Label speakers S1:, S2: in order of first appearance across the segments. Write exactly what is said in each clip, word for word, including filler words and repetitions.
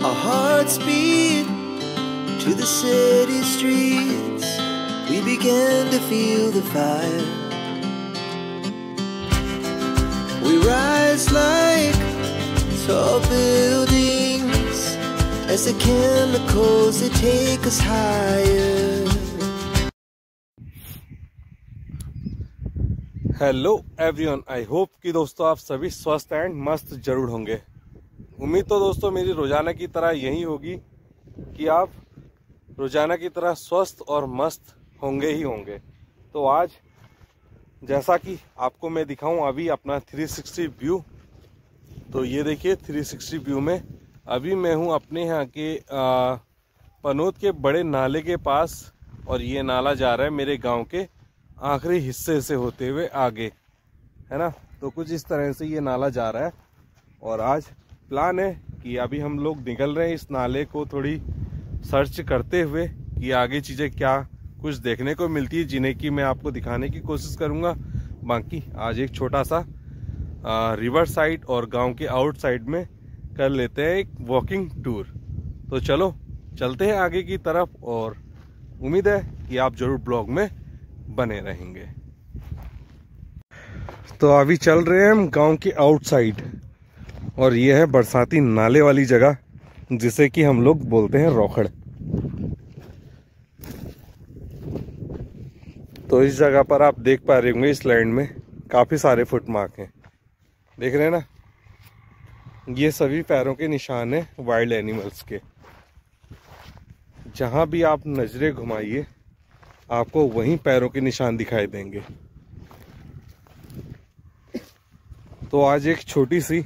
S1: Our hearts beat to the city streets. We began to feel the fire. We rise like tall buildings as the chemicals that take us higher.
S2: Hello everyone, I hope कि दोस्तों आप सभी स्वस्थ and मस्त जरूर होंगे। उम्मीद तो दोस्तों मेरी रोजाना की तरह यही होगी कि आप रोजाना की तरह स्वस्थ और मस्त होंगे ही होंगे। तो आज जैसा कि आपको मैं दिखाऊं अभी अपना थ्री सिक्सटी व्यू, तो ये देखिए थ्री सिक्सटी व्यू में अभी मैं हूं अपने यहाँ के पनोत के बड़े नाले के पास, और ये नाला जा रहा है मेरे गांव के आखिरी हिस्से से होते हुए आगे, है ना। तो कुछ इस तरह से ये नाला जा रहा है, और आज प्लान है कि अभी हम लोग निकल रहे हैं इस नाले को थोड़ी सर्च करते हुए कि आगे चीज़ें क्या कुछ देखने को मिलती है, जिन्हें कि मैं आपको दिखाने की कोशिश करूँगा। बाकी आज एक छोटा सा आ, रिवर साइड और गांव के आउट साइड में कर लेते हैं एक वॉकिंग टूर। तो चलो चलते हैं आगे की तरफ, और उम्मीद है कि आप जरूर ब्लॉग में बने रहेंगे। तो अभी चल रहे हैं हम गांव के आउटसाइड, और ये है बरसाती नाले वाली जगह जिसे कि हम लोग बोलते हैं रोखड़। तो इस जगह पर आप देख पा रहे होंगे इस लैंड में काफी सारे फुटमार्क हैं, देख रहे हैं ना। ये सभी पैरों के निशान हैं वाइल्ड एनिमल्स के। जहां भी आप नजरें घुमाइए आपको वहीं पैरों के निशान दिखाई देंगे। तो आज एक छोटी सी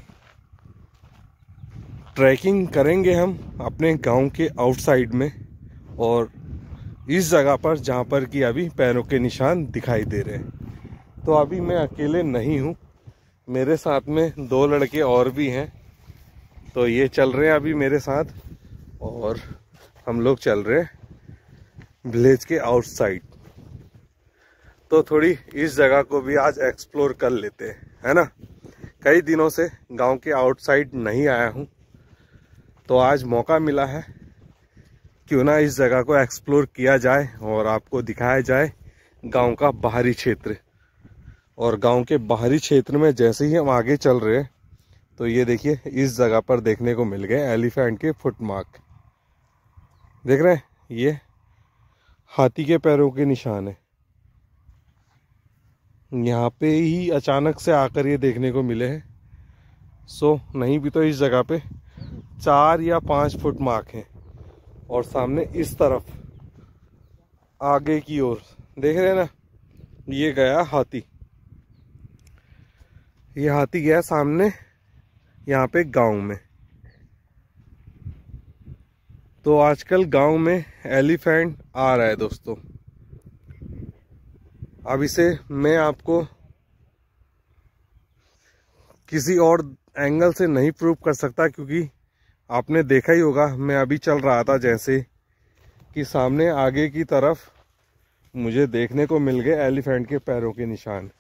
S2: ट्रैकिंग करेंगे हम अपने गांव के आउटसाइड में, और इस जगह पर जहां पर कि अभी पैरों के निशान दिखाई दे रहे हैं। तो अभी मैं अकेले नहीं हूं, मेरे साथ में दो लड़के और भी हैं। तो ये चल रहे हैं अभी मेरे साथ, और हम लोग चल रहे हैं विलेज के आउटसाइड। तो थोड़ी इस जगह को भी आज एक्सप्लोर कर लेते हैं, है ना। कई दिनों से गांव के आउटसाइड नहीं आया हूं, तो आज मौका मिला है, क्यों ना इस जगह को एक्सप्लोर किया जाए और आपको दिखाया जाए गांव का बाहरी क्षेत्र। और गांव के बाहरी क्षेत्र में जैसे ही हम आगे चल रहे हैं, तो ये देखिए इस जगह पर देखने को मिल गए एलिफेंट के फुटमार्क, देख रहे हैं। ये हाथी के पैरों के निशान है। यहाँ पे ही अचानक से आकर ये देखने को मिले हैं। सो नहीं भी तो इस जगह पे चार या पांच फुट मार्क हैं, और सामने इस तरफ आगे की ओर देख रहे हैं ना, ये गया हाथी। ये हाथी गया सामने यहाँ पे गांव में। तो आजकल गांव में एलिफेंट आ रहा है दोस्तों। अब इसे मैं आपको किसी और एंगल से नहीं प्रूव कर सकता, क्योंकि आपने देखा ही होगा मैं अभी चल रहा था जैसे कि सामने आगे की तरफ मुझे देखने को मिल गए एलिफेंट के पैरों के निशान।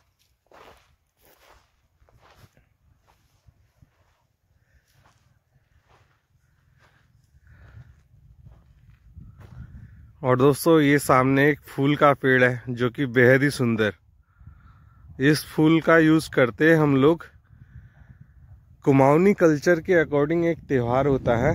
S2: और दोस्तों ये सामने एक फूल का पेड़ है जो कि बेहद ही सुंदर। इस फूल का यूज करते हैं हम लोग। कुमाऊनी कल्चर के अकॉर्डिंग एक त्योहार होता है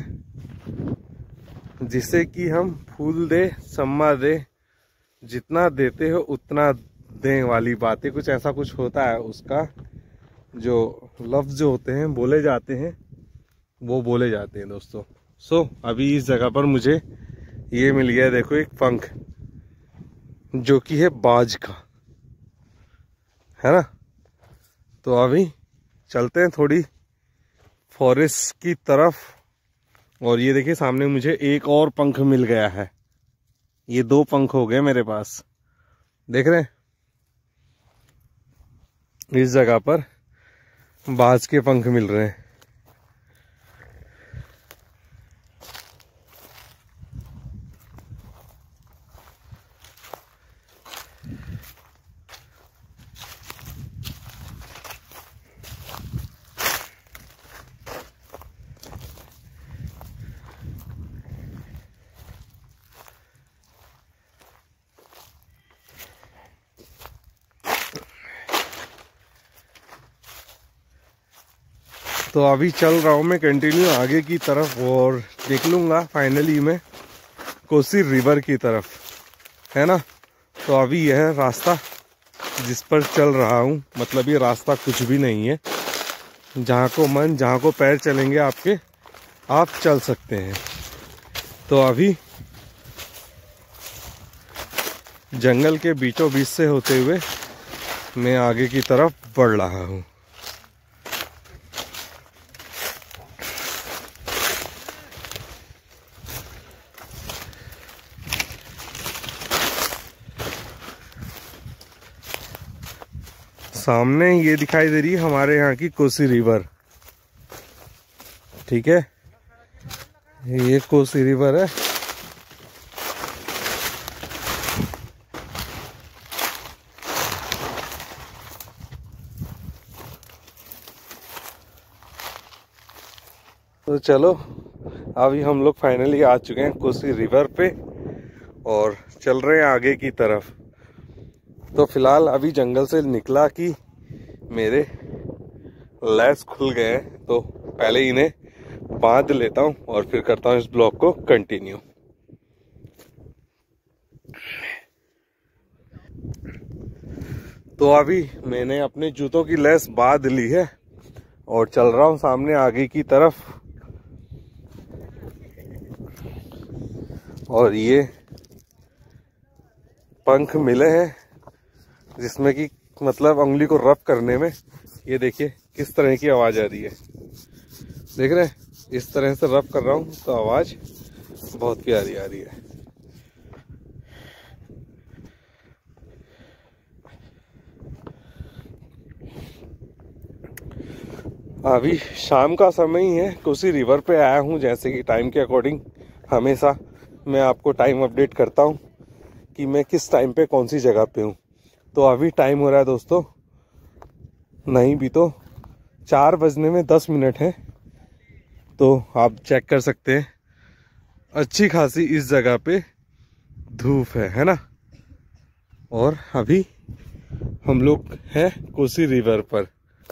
S2: जिसे कि हम फूल दे सम्मा दे, जितना देते हो उतना दें वाली बातें, कुछ ऐसा कुछ होता है। उसका जो लफ्ज जो होते हैं बोले जाते हैं वो बोले जाते हैं दोस्तों। सो अभी इस जगह पर मुझे ये मिल गया, देखो एक पंख जो कि है बाज का, है ना। तो अभी चलते हैं थोड़ी फॉरेस्ट की तरफ, और ये देखिए सामने मुझे एक और पंख मिल गया है। ये दो पंख हो गए मेरे पास, देख रहे हैं। इस जगह पर बाज के पंख मिल रहे हैं। तो अभी चल रहा हूँ मैं कंटिन्यू आगे की तरफ और देख लूँगा फाइनली मैं कोसी रिवर की तरफ, है ना। तो अभी यह रास्ता जिस पर चल रहा हूँ, मतलब ये रास्ता कुछ भी नहीं है, जहाँ को मन जहाँ को पैर चलेंगे आपके, आप चल सकते हैं। तो अभी जंगल के बीचों बीच से होते हुए मैं आगे की तरफ बढ़ रहा हूँ। सामने ये दिखाई दे रही है हमारे यहाँ की कोसी रिवर, ठीक है, ये कोसी रिवर है। तो चलो अभी हम लोग फाइनली आ चुके हैं कोसी रिवर पे और चल रहे हैं आगे की तरफ। तो फिलहाल अभी जंगल से निकला कि मेरे लेस खुल गए हैं, तो पहले इन्हें बांध लेता हूं और फिर करता हूं इस ब्लॉग को कंटिन्यू। तो अभी मैंने अपने जूतों की लेस बांध ली है और चल रहा हूं सामने आगे की तरफ। और ये पंख मिले हैं जिसमें कि मतलब उंगली को रब करने में, ये देखिए किस तरह की आवाज आ रही है, देख रहे हैं, इस तरह से रब कर रहा हूं तो आवाज बहुत प्यारी आ रही है। अभी शाम का समय ही है, कोसी रिवर पे आया हूं। जैसे कि टाइम के अकॉर्डिंग हमेशा मैं आपको टाइम अपडेट करता हूं कि मैं किस टाइम पे कौन सी जगह पे हूं। तो अभी टाइम हो रहा है दोस्तों, नहीं भी तो चार बजने में दस मिनट है। तो आप चेक कर सकते हैं अच्छी खासी इस जगह पे धूप है है ना। और अभी हम लोग हैं कोसी रिवर पर।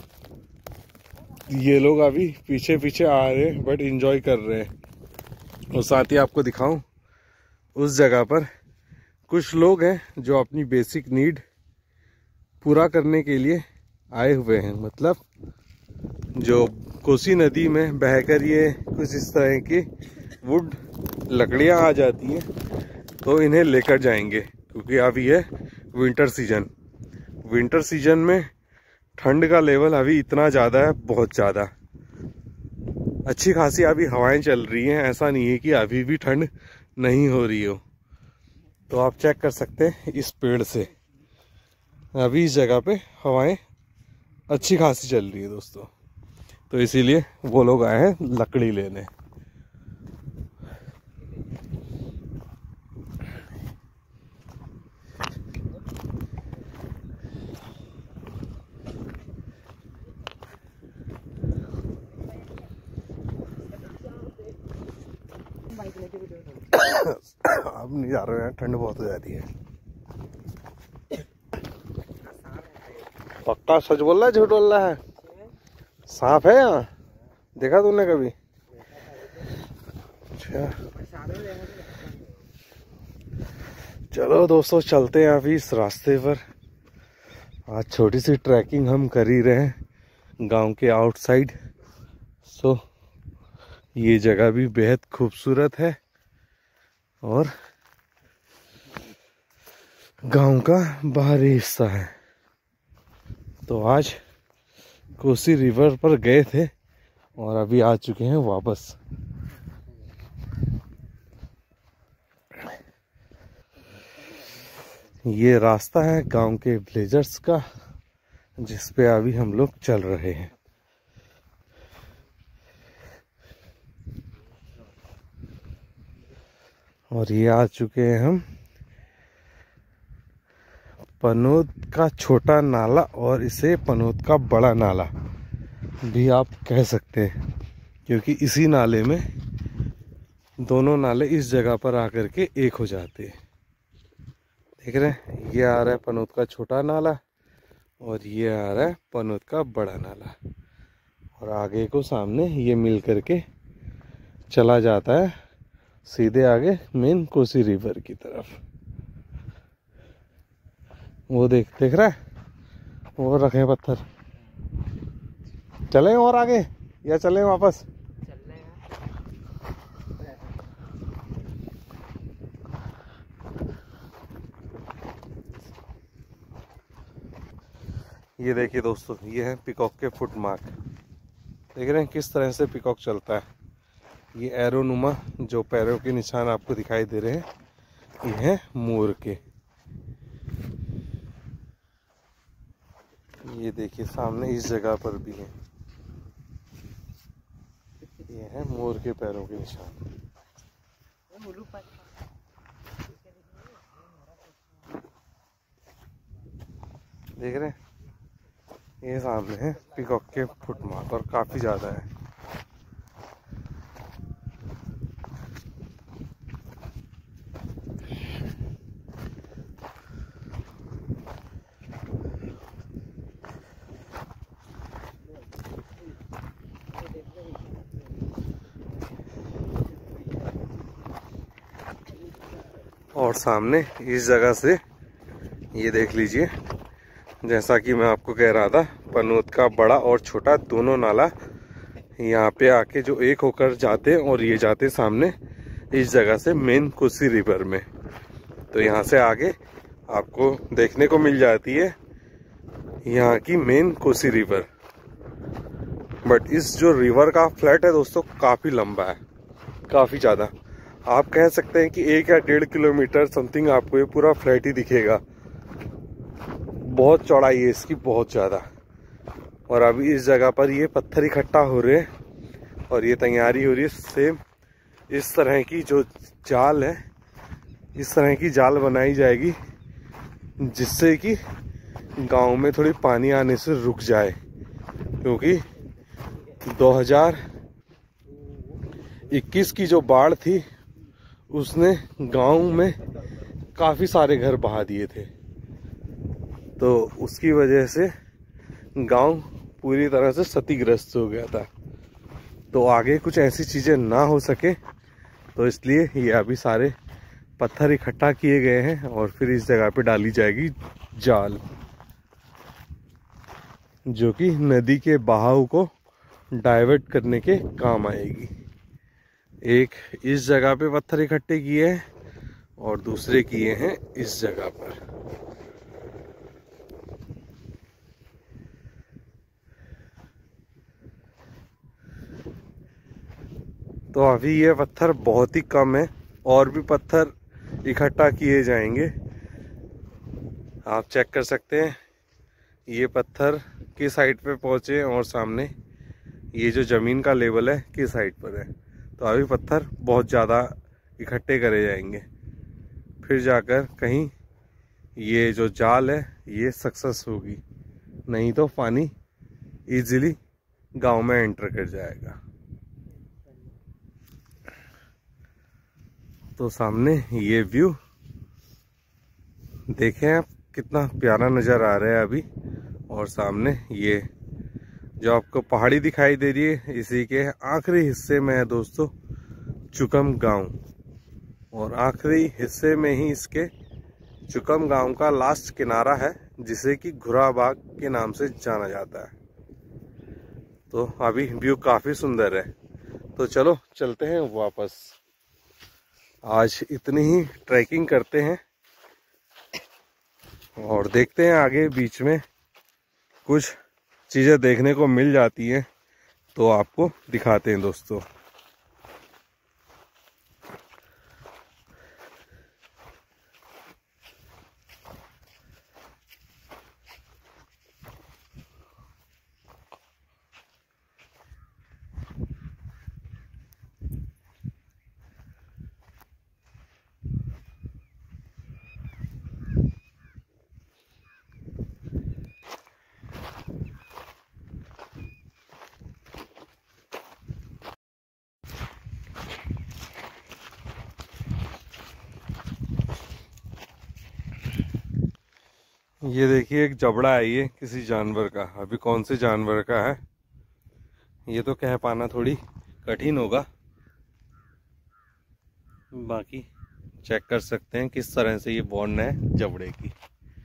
S2: ये लोग अभी पीछे पीछे आ रहे हैं बट एंजॉय कर रहे हैं। और साथ ही आपको दिखाऊं, उस जगह पर कुछ लोग हैं जो अपनी बेसिक नीड पूरा करने के लिए आए हुए हैं। मतलब जो कोसी नदी में बहकर ये कुछ इस तरह की वुड लकड़ियां आ जाती हैं, तो इन्हें लेकर जाएंगे, क्योंकि अभी है विंटर सीजन। विंटर सीजन में ठंड का लेवल अभी इतना ज़्यादा है, बहुत ज़्यादा। अच्छी खासी अभी हवाएं चल रही हैं, ऐसा नहीं है कि अभी भी ठंड नहीं हो रही हो। तो आप चेक कर सकते हैं इस पेड़ से, अभी इस जगह पे हवाएं अच्छी खासी चल रही है दोस्तों। तो इसीलिए वो लोग आए हैं लकड़ी लेने। अब नहीं जा रहे हैं, ठंड बहुत हो जाती है। पक्का सच बोल रहा है झूठ बोल रहा है? सांप है यहाँ, देखा तूने कभी? अच्छा चलो दोस्तों चलते हैं अभी इस रास्ते पर। आज छोटी सी ट्रैकिंग हम कर ही रहे हैं गांव के आउटसाइड। सो ये जगह भी बेहद खूबसूरत है और गांव का बाहरी हिस्सा है। तो आज कोसी रिवर पर गए थे और अभी आ चुके हैं वापस। ये रास्ता है गांव के विलेजर्स का, जिस पे अभी हम लोग चल रहे हैं। और ये आ चुके हैं हम पनोत का छोटा नाला, और इसे पनोत का बड़ा नाला भी आप कह सकते हैं, क्योंकि इसी नाले में दोनों नाले इस जगह पर आकर के एक हो जाते हैं। देख रहे हैं, ये आ रहा है पनोत का छोटा नाला और ये आ रहा है पनोत का बड़ा नाला। और आगे को सामने ये मिल करके चला जाता है सीधे आगे मेन कोसी रिवर की तरफ। वो देख देख रहा है, वो रखे हैं पत्थर। चलें और आगे या चलें वापस? ये देखिए दोस्तों, ये है पिकॉक के फुट मार्क। देख रहे हैं किस तरह से पिकॉक चलता है। ये एरोनुमा जो पैरों के निशान आपको दिखाई दे रहे हैं, ये है मोर के। ये देखिए सामने इस जगह पर भी है, ये है मोर के पैरों के निशान। देख रहे हैं, ये सामने है पिकॉक के फुट मार्क और काफी ज्यादा है। और सामने इस जगह से ये देख लीजिए, जैसा कि मैं आपको कह रहा था, पनोत का बड़ा और छोटा दोनों नाला यहाँ पे आके जो एक होकर जाते और ये जाते सामने इस जगह से मेन कोसी रिवर में। तो यहाँ से आगे आपको देखने को मिल जाती है यहाँ की मेन कोसी रिवर। बट इस जो रिवर का फ्लैट है दोस्तों, काफी लंबा है, काफी ज्यादा। आप कह सकते हैं कि एक या डेढ़ किलोमीटर समथिंग आपको ये पूरा फ्लैट ही दिखेगा। बहुत चौड़ाई है इसकी, बहुत ज़्यादा। और अभी इस जगह पर ये पत्थर इकट्ठा हो रहे हैं और ये तैयारी हो रही है सेम इस तरह की जो जाल है, इस तरह की जाल बनाई जाएगी जिससे कि गांव में थोड़ी पानी आने से रुक जाए। क्योंकि दो हज़ार इक्कीस की जो बाढ़ थी उसने गांव में काफ़ी सारे घर बहा दिए थे, तो उसकी वजह से गांव पूरी तरह से क्षतिग्रस्त हो गया था। तो आगे कुछ ऐसी चीज़ें ना हो सके, तो इसलिए ये अभी सारे पत्थर इकट्ठा किए गए हैं और फिर इस जगह पे डाली जाएगी जाल, जो कि नदी के बहाव को डाइवर्ट करने के काम आएगी। एक इस जगह पे पत्थर इकट्ठे किए हैं और दूसरे किए हैं इस जगह पर। तो अभी ये पत्थर बहुत ही कम है, और भी पत्थर इकट्ठा किए जाएंगे। आप चेक कर सकते हैं ये पत्थर किस साइड पे पहुंचे और सामने ये जो ज़मीन का लेवल है किस साइड पर है। तो अभी पत्थर बहुत ज़्यादा इकट्ठे करे जाएंगे, फिर जाकर कहीं ये जो जाल है ये सक्सेस होगी, नहीं तो पानी इजीली गांव में एंटर कर जाएगा। तो सामने ये व्यू देखें आप, कितना प्यारा नज़र आ रहा है अभी। और सामने ये जो आपको पहाड़ी दिखाई दे रही है, इसी के आखिरी हिस्से में है दोस्तों चुकम गांव, और आखिरी हिस्से में ही इसके चुकम गांव का लास्ट किनारा है, जिसे कि घुराबाग के नाम से जाना जाता है। तो अभी व्यू काफ़ी सुंदर है। तो चलो चलते हैं वापस। आज इतनी ही ट्रैकिंग करते हैं और देखते हैं आगे बीच में कुछ चीज़ें देखने को मिल जाती हैं तो आपको दिखाते हैं दोस्तों। ये देखिए एक जबड़ा है, ये किसी जानवर का। अभी कौन से जानवर का है ये तो कह पाना थोड़ी कठिन होगा, बाकी चेक कर सकते हैं किस तरह से ये बॉन्ड है जबड़े की।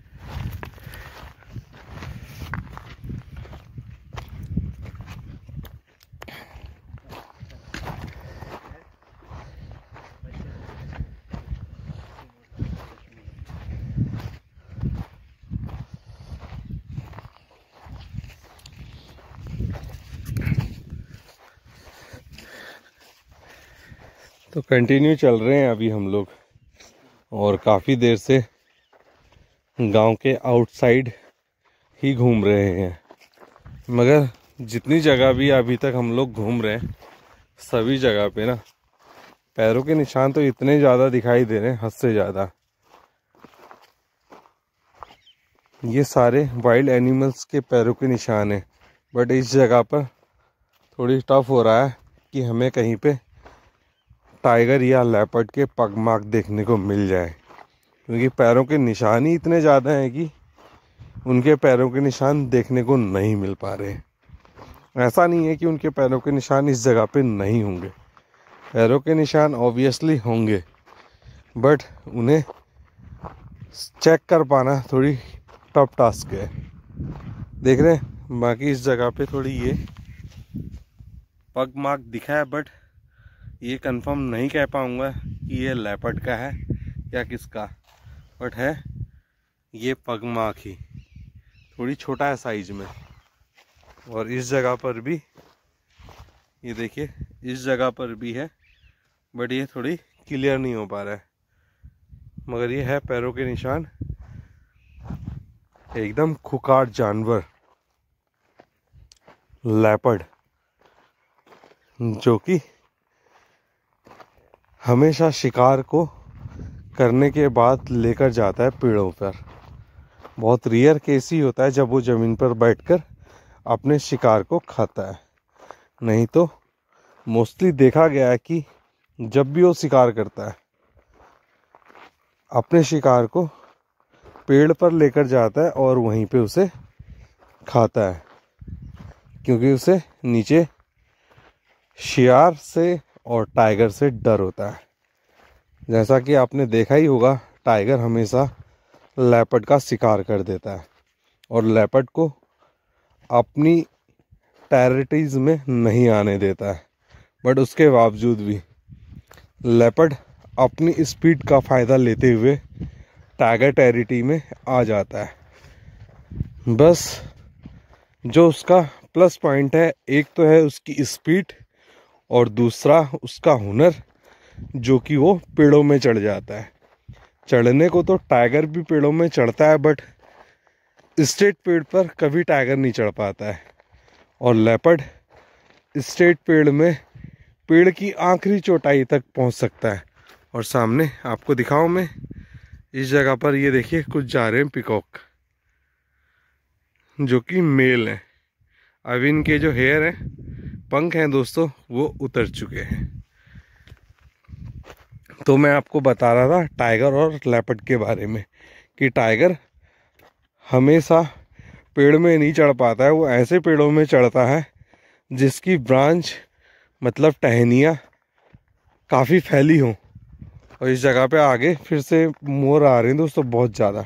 S2: तो कंटिन्यू चल रहे हैं अभी हम लोग, और काफ़ी देर से गांव के आउटसाइड ही घूम रहे हैं। मगर जितनी जगह भी अभी तक हम लोग घूम रहे हैं, सभी जगह पे ना पैरों के निशान तो इतने ज़्यादा दिखाई दे रहे हैं, हद से ज़्यादा। ये सारे वाइल्ड एनिमल्स के पैरों के निशान हैं, बट इस जगह पर थोड़ी टफ हो रहा है कि हमें कहीं पे टाइगर या लेपर्ड के पग मार्क देखने को मिल जाए, क्योंकि पैरों के निशान ही इतने ज़्यादा हैं कि उनके पैरों के निशान देखने को नहीं मिल पा रहे। ऐसा नहीं है कि उनके पैरों के निशान इस जगह पे नहीं होंगे, पैरों के निशान ऑब्वियसली होंगे, बट उन्हें चेक कर पाना थोड़ी टफ टास्क है। देख रहे हैं, बाकी इस जगह पे थोड़ी ये पग मार्क दिखा है, बट ये कंफर्म नहीं कह पाऊँगा कि ये लेपर्ड का है या किसका, बट है ये पग मार्क ही, थोड़ी छोटा है साइज में। और इस जगह पर भी ये देखिए, इस जगह पर भी है, बट ये थोड़ी क्लियर नहीं हो पा रहा है, मगर ये है पैरों के निशान। एकदम खुखार जानवर लेपर्ड, जो कि हमेशा शिकार को करने के बाद लेकर जाता है पेड़ों पर। बहुत रेयर केस ही होता है जब वो ज़मीन पर बैठकर अपने शिकार को खाता है, नहीं तो मोस्टली देखा गया है कि जब भी वो शिकार करता है अपने शिकार को पेड़ पर लेकर जाता है और वहीं पे उसे खाता है, क्योंकि उसे नीचे शिकार से और टाइगर से डर होता है। जैसा कि आपने देखा ही होगा, टाइगर हमेशा लेपर्ड का शिकार कर देता है और लेपर्ड को अपनी टेरिटरीज में नहीं आने देता है, बट उसके बावजूद भी लेपर्ड अपनी स्पीड का फ़ायदा लेते हुए टाइगर टेरिटरी में आ जाता है। बस जो उसका प्लस पॉइंट है, एक तो है उसकी स्पीड और दूसरा उसका हुनर, जो कि वो पेड़ों में चढ़ जाता है। चढ़ने को तो टाइगर भी पेड़ों में चढ़ता है, बट स्ट्रेट पेड़ पर कभी टाइगर नहीं चढ़ पाता है, और लेपर्ड स्ट्रेट पेड़ में पेड़ की आखिरी चौड़ाई तक पहुंच सकता है। और सामने आपको दिखाऊं मैं, इस जगह पर ये देखिए कुछ जा रहे हैं पिकॉक, जो कि मेल है। अब इनके जो हेयर हैं, पंख हैं दोस्तों, वो उतर चुके हैं। तो मैं आपको बता रहा था टाइगर और लेपर्ड के बारे में कि टाइगर हमेशा पेड़ में नहीं चढ़ पाता है, वो ऐसे पेड़ों में चढ़ता है जिसकी ब्रांच मतलब टहनियाँ काफ़ी फैली हों। और इस जगह पे आगे फिर से मोर आ रहे हैं दोस्तों, बहुत ज़्यादा।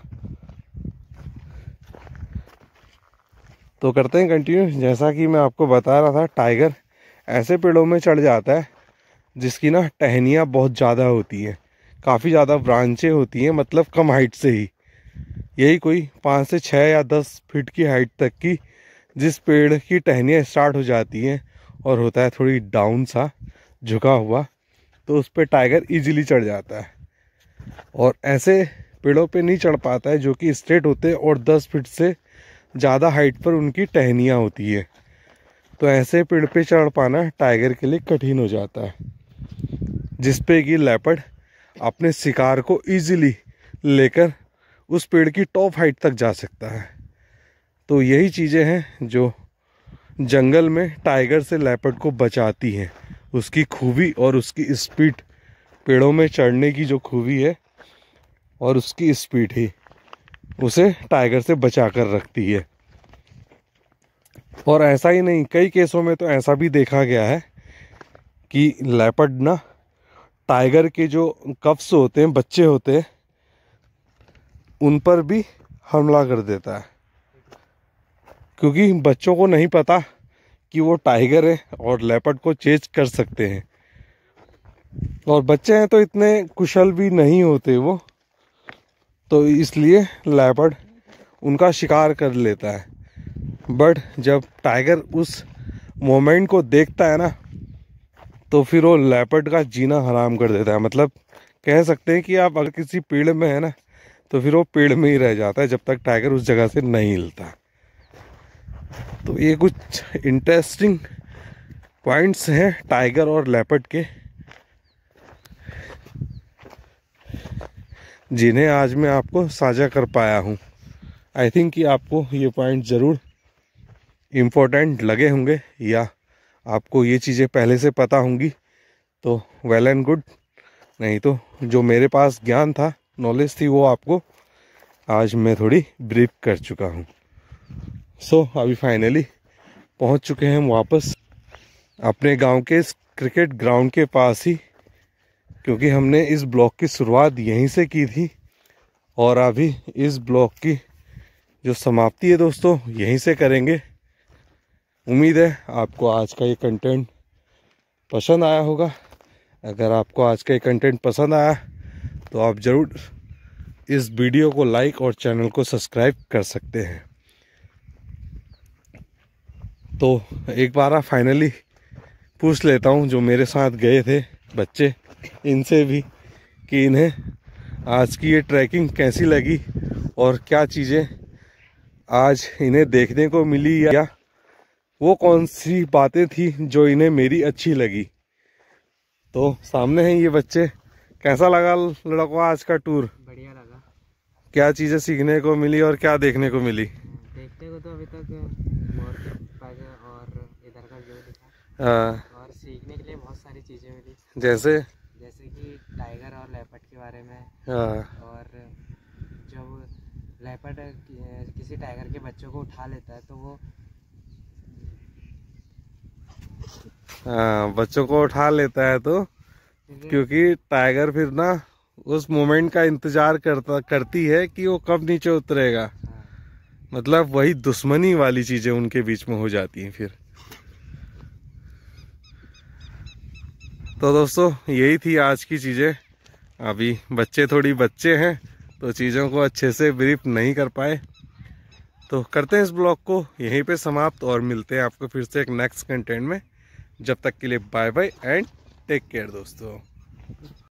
S2: तो करते हैं कंटिन्यू। जैसा कि मैं आपको बता रहा था, टाइगर ऐसे पेड़ों में चढ़ जाता है जिसकी ना टहनियाँ बहुत ज़्यादा होती हैं, काफ़ी ज़्यादा ब्रांचें होती हैं, मतलब कम हाइट से ही, यही कोई पाँच से छः या दस फीट की हाइट तक की जिस पेड़ की टहनियाँ स्टार्ट हो जाती हैं और होता है थोड़ी डाउन सा झुका हुआ, तो उस पर टाइगर इजीली चढ़ जाता है। और ऐसे पेड़ों पे नहीं चढ़ पाता है जो कि स्ट्रेट होते हैं और दस फीट से ज़्यादा हाइट पर उनकी टहनियाँ होती है। तो ऐसे पेड़ पे चढ़ पाना टाइगर के लिए कठिन हो जाता है, जिस पे कि लेपर्ड अपने शिकार को इजीली लेकर उस पेड़ की टॉप हाइट तक जा सकता है। तो यही चीज़ें हैं जो जंगल में टाइगर से लेपर्ड को बचाती हैं, उसकी खूबी और उसकी स्पीड, पेड़ों में चढ़ने की जो खूबी है और उसकी स्पीड ही उसे टाइगर से बचा कर रखती है। और ऐसा ही नहीं, कई केसों में तो ऐसा भी देखा गया है कि लेपर्ड ना टाइगर के जो कफ्स होते हैं, बच्चे होते हैं, उन पर भी हमला कर देता है, क्योंकि बच्चों को नहीं पता कि वो टाइगर है और लेपर्ड को चेज कर सकते हैं। और बच्चे हैं तो इतने कुशल भी नहीं होते वो, तो इसलिए लेपर्ड उनका शिकार कर लेता है। बट जब टाइगर उस मोमेंट को देखता है ना, तो फिर वो लेपर्ड का जीना हराम कर देता है। मतलब कह सकते हैं कि आप अगर किसी पेड़ में है ना, तो फिर वो पेड़ में ही रह जाता है जब तक टाइगर उस जगह से नहीं हिलता। तो ये कुछ इंटरेस्टिंग पॉइंट्स हैं टाइगर और लेपर्ड के, जिन्हें आज मैं आपको साझा कर पाया हूँ। आई थिंक कि आपको ये पॉइंट ज़रूर इम्पोर्टेंट लगे होंगे, या आपको ये चीज़ें पहले से पता होंगी तो वेल एंड गुड, नहीं तो जो मेरे पास ज्ञान था, नॉलेज थी, वो आपको आज मैं थोड़ी ब्रीफ कर चुका हूँ। सो so, अभी फाइनली पहुँच चुके हैं वापस अपने गांव के इस क्रिकेट ग्राउंड के पास ही, क्योंकि हमने इस ब्लॉग की शुरुआत यहीं से की थी और अभी इस ब्लॉग की जो समाप्ति है दोस्तों यहीं से करेंगे। उम्मीद है आपको आज का ये कंटेंट पसंद आया होगा। अगर आपको आज का ये कंटेंट पसंद आया तो आप ज़रूर इस वीडियो को लाइक और चैनल को सब्सक्राइब कर सकते हैं। तो एक बार फाइनली पूछ लेता हूँ जो मेरे साथ गए थे बच्चे, इनसे भी कि इन्हें आज की ये ट्रैकिंग कैसी लगी और क्या चीज़ें आज इन्हें देखने को मिली, या वो कौन सी बातें थी जो इन्हें मेरी अच्छी लगी। तो सामने हैं ये बच्चे। कैसा लगा लड़कों आज का टूर?
S3: बढ़िया लगा।
S2: क्या चीज़ें सीखने को मिली और क्या देखने को मिली?
S3: देखने को तो अभी तक मोर के पैजे और इधर का व्यू दिखा,
S2: हाँ,
S3: और सीखने के लिए बहुत सारी चीज़ें मिली,
S2: जैसे
S3: जैसे कि टाइगर और लेपर्ड के बारे में।
S2: हाँ,
S3: और जब लेपर्ड किसी टाइगर के बच्चों को उठा लेता है तो वो
S2: हाँ बच्चों को उठा लेता है, तो क्योंकि टाइगर फिर ना उस मोमेंट का इंतजार करता करती है कि वो कब नीचे उतरेगा।
S3: हाँ।
S2: मतलब वही दुश्मनी वाली चीजें उनके बीच में हो जाती हैं फिर। तो दोस्तों यही थी आज की चीजें। अभी बच्चे थोड़ी बच्चे हैं तो चीज़ों को अच्छे से ब्रीफ नहीं कर पाए, तो करते हैं इस ब्लॉग को यहीं पे समाप्त और मिलते हैं आपको फिर से एक नेक्स्ट कंटेंट में। जब तक के लिए bye bye and take care दोस्तों।